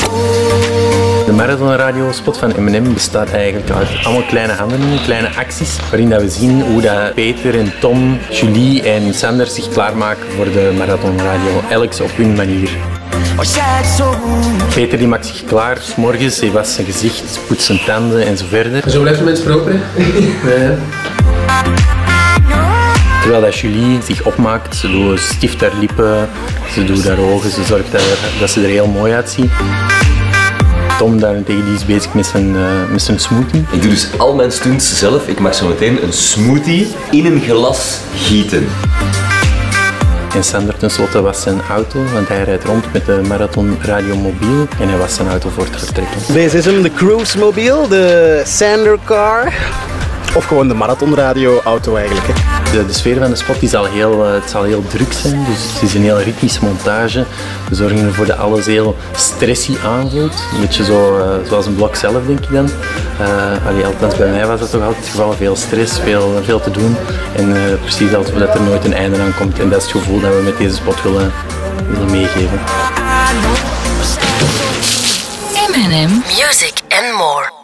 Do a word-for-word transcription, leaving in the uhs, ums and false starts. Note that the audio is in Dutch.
De marathonradiospot van M en M bestaat eigenlijk uit allemaal kleine handelingen, kleine acties, waarin dat we zien hoe dat Peter en Tom, Julie en Sander zich klaarmaken voor de marathonradio, elk op hun manier. Peter die maakt zich klaar, 's morgens, hij wast zijn gezicht, poetst zijn tanden en zo verder. Zo blijft mensen proper, hè? Terwijl dat Julie zich opmaakt, ze doet stift haar lippen, ze doet haar ogen, ze zorgt dat, dat ze er heel mooi uitziet. Tom daarentegen die is bezig met zijn, uh, met zijn smoothie. Ik doe dus al mijn stunts zelf. Ik mag zo meteen een smoothie in een glas gieten. En Sander tenslotte was zijn auto, want hij rijdt rond met de Marathon Radio Mobiel en hij was zijn auto voor het vertrekken. Deze is hem, de Cruise Mobile, de Sander Car. Of gewoon de marathonradio auto eigenlijk. Hè. De, de sfeer van de spot die zal heel, uh, het zal heel druk zijn, dus het is een heel ritmische montage. We zorgen ervoor dat alles heel stressy aanvoelt. Een beetje zo, uh, zoals een blok zelf, denk ik dan. Uh, allee, althans bij mij was dat toch altijd het geval. Veel stress, veel, veel te doen. En uh, precies alsof dat er nooit een einde aan komt. En dat is het gevoel dat we met deze spot willen, willen meegeven. M en M Music and More.